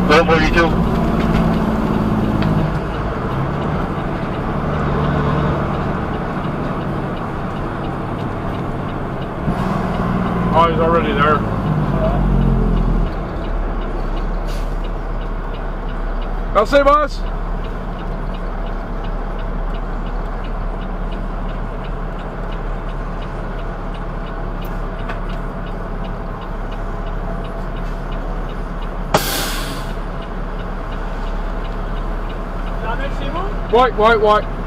142. Oh, he's already there. I'll say, boss. La même chez vous? Ouais.